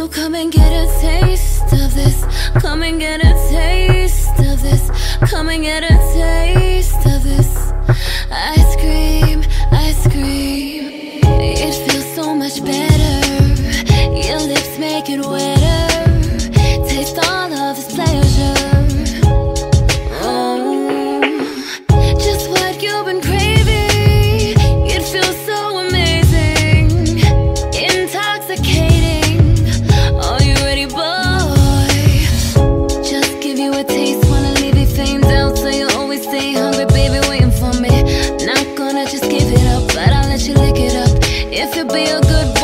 So come and get a taste of this. Come and get a taste of this. Come and get a taste of this. Ice cream, ice cream. It feels so much better. Your lips make it wetter. Taste all of this pleasure. Oh, just what you've been craving. It feels so amazing, intoxicating. Are you ready, boy? Just give you a taste, wanna leave you famed out, so you always stay hungry, baby, waiting for me. Not gonna just give it up, but I'll let you lick it up. If you be a good